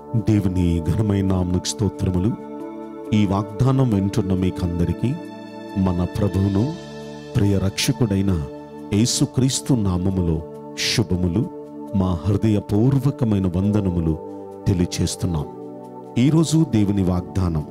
దేవుని ఘనమైన నామమునకు స్తోత్రములు. ఈ వాగ్దానం వింటున్న మీకందరికీ మన ప్రభువును ప్రియ రక్షకుడైన యేసుక్రీస్తు నామములో శుభములు, మా హృదయపూర్వకమైన వందనములు తెలియచేస్తున్నాం. ఈరోజు దేవుని వాగ్దానం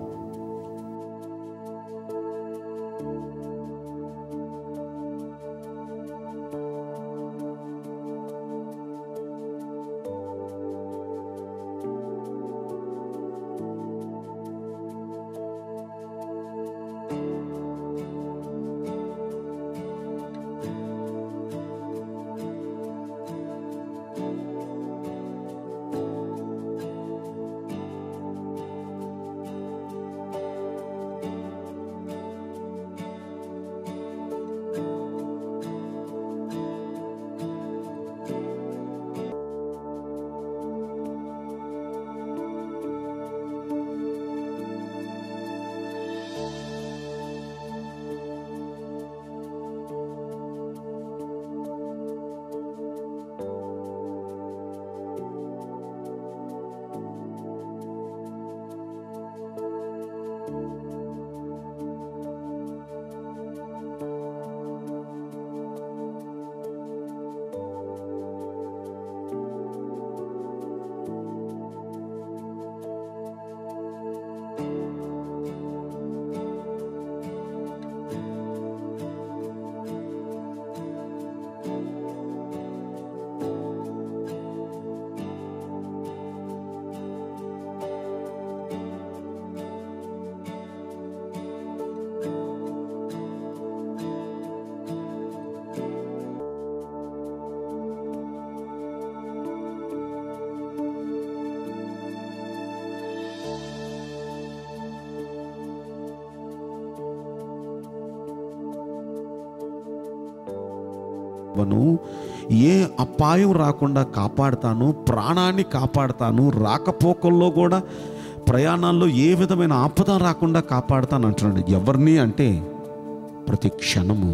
ఏ అపాయం రాకుండా కాపాడుతాను, ప్రాణాన్ని కాపాడుతాను, రాకపోకల్లో కూడా ప్రయాణాల్లో ఏ విధమైన ఆపద రాకుండా కాపాడుతాను అంటున్నాడు. ఎవరిని అంటే ప్రతి క్షణము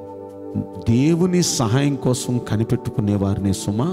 దేవుని సహాయం కోసం కనిపెట్టుకునే వారిని. సుమా,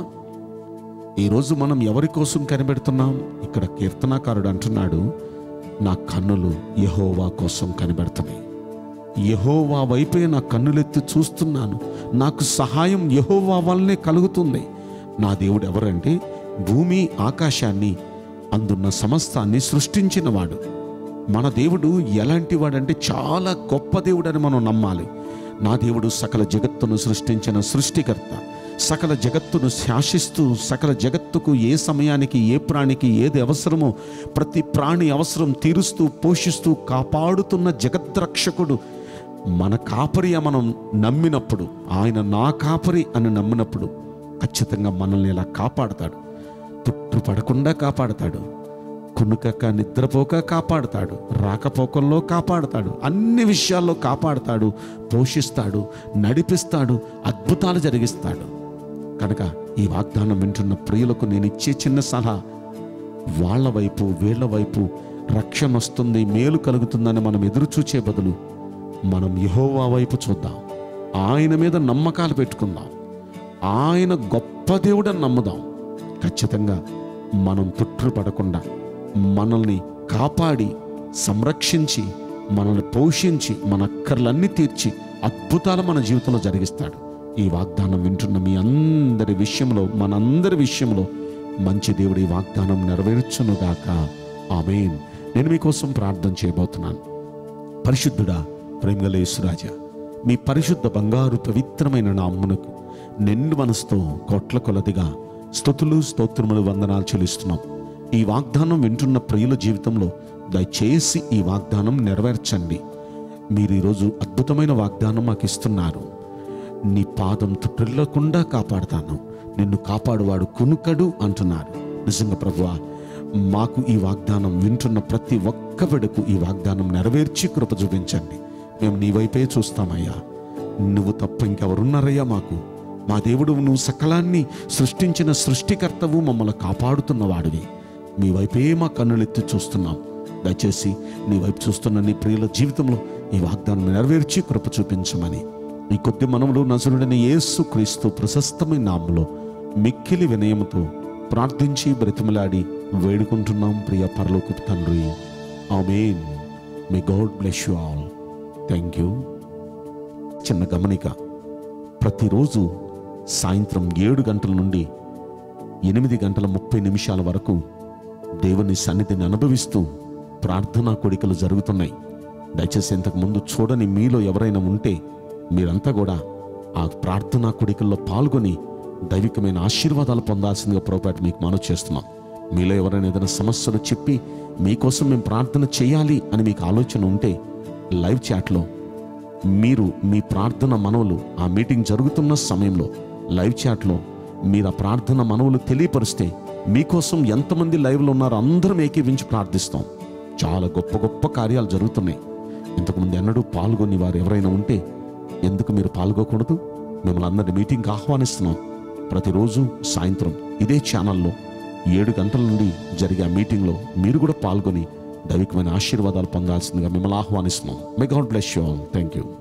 ఈరోజు మనం ఎవరి కోసం కనిపెడుతున్నాం? ఇక్కడ కీర్తనాకారుడు అంటున్నాడు, నా కన్నులు యెహోవా కోసం కనిపెడుతున్నాయి. యెహోవా వైపే నా కన్నులెత్తి చూస్తున్నాను. నాకు సహాయం యెహోవా వల్లనే కలుగుతుంది. నా దేవుడు ఎవరంటే భూమి ఆకాశాన్ని అందున్న సమస్తాన్ని సృష్టించిన వాడు. మన దేవుడు ఎలాంటి వాడంటే చాలా గొప్ప దేవుడని మనం నమ్మాలి. నా దేవుడు సకల జగత్తును సృష్టించిన సృష్టికర్త. సకల జగత్తును శాసిస్తూ, సకల జగత్తుకు ఏ సమయానికి ఏ ప్రాణికి ఏది అవసరమో ప్రతి ప్రాణి అవసరం తీరుస్తూ, పోషిస్తూ, కాపాడుతున్న జగద్రక్షకుడు. మన కాపరి మనం నమ్మినప్పుడు, ఆయన నా కాపరి అని నమ్మినప్పుడు ఖచ్చితంగా మనల్ని ఇలా కాపాడతాడు. తుట్టుపడకుండా కాపాడతాడు, కునుకక నిద్రపోక కాపాడతాడు, రాకపోకల్లో కాపాడతాడు, అన్ని విషయాల్లో కాపాడతాడు, పోషిస్తాడు, నడిపిస్తాడు, అద్భుతాలు జరిగిస్తాడు. కనుక ఈ వాగ్దానం వింటున్న ప్రియులకు నేను ఇచ్చే చిన్న సలహా, వాళ్ళ వైపు వీళ్ళ వైపు రక్షణ వస్తుంది, మేలు కలుగుతుందని మనం ఎదురు చూచే బదులు మనం యెహోవా వైపు చూద్దాం. ఆయన మీద నమ్మకాలు పెట్టుకుందాం. ఆయన గొప్ప దేవుడని నమ్ముదాం. ఖచ్చితంగా మనం తుట్టుపడకుండా మనల్ని కాపాడి, సంరక్షించి, మనల్ని పోషించి, మన అక్కర్లన్నీ తీర్చి అద్భుతాలు మన జీవితంలో జరిగిస్తాడు. ఈ వాగ్దానం వింటున్న మీ అందరి విషయంలో, మనందరి విషయంలో మంచి దేవుడి వాగ్దానం నెరవేర్చునుగాక. ఆమేన్. నేను మీకోసం ప్రార్థన చేయబోతున్నాను. పరిశుద్ధుడా, ప్రేమగల యేసురాజా, మీ పరిశుద్ధ బంగారు పవిత్రమైన నామమునకు నిండు మనసుతో కోట్ల కొలదిగా స్తుతులు, స్తోత్రములు, వందనాలు చెల్లిస్తున్నాం. ఈ వాగ్దానం వింటున్న ప్రియుల జీవితంలో దయచేసి ఈ వాగ్దానం నెరవేర్చండి. మీరు ఈరోజు అద్భుతమైన వాగ్దానం మాకు ఇస్తున్నారు. నీ పాదం తుట్టిల్లకుండా కాపాడుతాను, నిన్ను కాపాడువాడు కునుకడు అంటున్నారు. నిజంగా ప్రభువా, మాకు ఈ వాగ్దానం వింటున్న ప్రతి ఒక్క బిడ్డకు ఈ వాగ్దానం నెరవేర్చి కృప చూపించండి. మేము నీ వైపే చూస్తామయ్యా. నువ్వు తప్ప ఇంకెవరున్నారయ్యా మాకు? మా దేవుడు, నువ్వు సకలాన్ని సృష్టించిన సృష్టికర్తవు, మమ్మల్ని కాపాడుతున్నవాడివి. మీ వైపే మా కన్నులెత్తి చూస్తున్నాం. దయచేసి నీ వైపు చూస్తున్న నీ ప్రియుల జీవితంలో ఈ వాగ్దానం నెరవేర్చి కృప చూపించమని ఈ కొద్ది మనములు నజరుడైన యేసుక్రీస్తు ప్రశస్తమైన నామములో మిక్కిలి వినయముతో ప్రార్థించి బ్రతిమలాడి వేడుకుంటున్నాం ప్రియ పరలోకపు తండ్రి. Amen. May God bless you all. Thank you. చిన్న గమనిక, ప్రతిరోజు సాయంత్రం 7 గంటల నుండి 8:30 వరకు దేవుని సన్నిధిని అనుభవిస్తూ ప్రార్థనా కోడికలు జరుగుతున్నాయి. దయచేసి ఇంతకుముందు చూడని మీలో ఎవరైనా ఉంటే మీరంతా కూడా ఆ ప్రార్థనా కోడికల్లో పాల్గొని దైవికమైన ఆశీర్వాదాలు పొందాల్సిందిగా ప్రభువుపేట మీకు మనవి చేస్తున్నాం. మీలో ఎవరైనా ఏదైనా సమస్యలు చెప్పి మీకోసం మేము ప్రార్థన చేయాలి అని మీకు ఆలోచన ఉంటే లైవ్ చాట్లో మీరు మీ ప్రార్థన మనవులు ఆ మీటింగ్ జరుగుతున్న సమయంలో లైవ్ చాట్లో మీరు ఆ ప్రార్థన మనవులు తెలియపరిస్తే మీకోసం ఎంతమంది లైవ్లో ఉన్నారో అందరం ఏకీవించి ప్రార్థిస్తాం. చాలా గొప్ప గొప్ప కార్యాలు జరుగుతున్నాయి. ఇంతకుముందు ఎన్నడూ పాల్గొని వారు ఎవరైనా ఉంటే ఎందుకు మీరు పాల్గొకూడదు? మిమ్మల్ని అందరినీ మీటింగ్కి ఆహ్వానిస్తున్నాం. ప్రతిరోజు సాయంత్రం ఇదే ఛానల్లో 7 గంటల నుండి జరిగే ఆ మీటింగ్లో మీరు కూడా పాల్గొని దైవికమైన ఆశీర్వాదాలు పొందాల్సిందిగా మిమ్మల్ని ఆహ్వానిస్తున్నాం. May God bless you all. Thank you.